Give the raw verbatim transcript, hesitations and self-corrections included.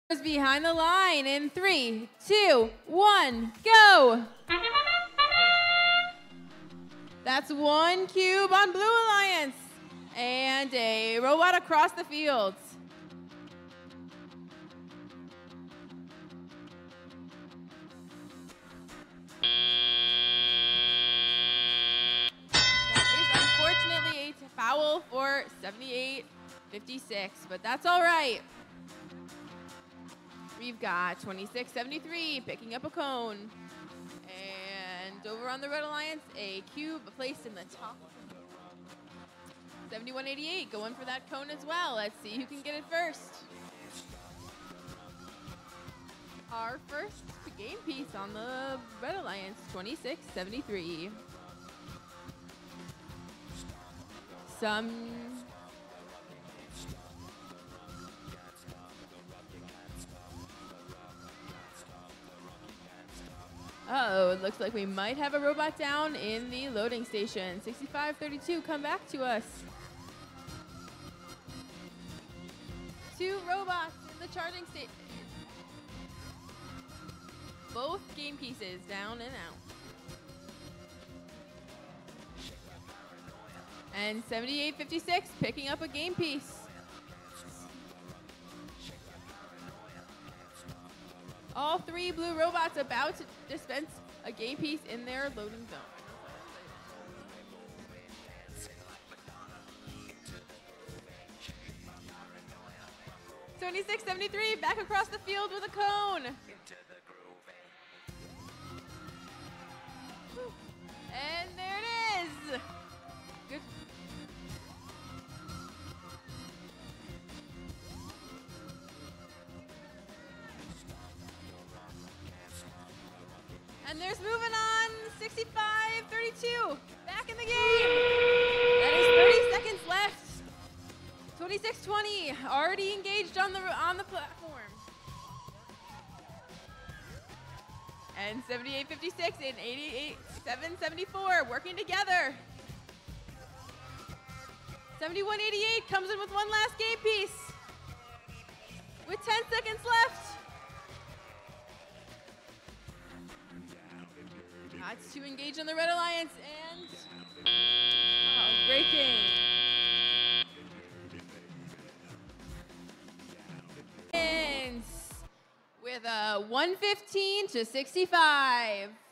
Behind the line in three, two, one, go. That's one cube on Blue Alliance and a robot across the field. That is unfortunately a foul for seventy-eight fifty-six, but that's all right. We've got twenty-six seventy-three picking up a cone. And over on the Red Alliance, a cube placed in the top. seventy-one eighty-eight going for that cone as well. Let's see who can get it first. Our first game piece on the Red Alliance, twenty-six seventy-three. Some Uh-oh, it looks like we might have a robot down in the loading station. sixty-five thirty-two, come back to us. Two robots in the charging station. Both game pieces down and out. And seventy-eight fifty-six picking up a game piece. All three blue robots about to dispense a game piece in their loading zone. twenty-six seventy-three back across the field with a cone. And there it is. Good. And there's moving on, sixty-five thirty-two, back in the game. That is thirty seconds left. twenty-six twenty, already engaged on the on the platform. And seventy-eight fifty-six and eighty-eight seven seventy-four working together. seventy-one eighty-eight comes in with one last game piece. With ten seconds left. That's to engage on the Red Alliance and oh, great game. And with a one fifteen to sixty-five.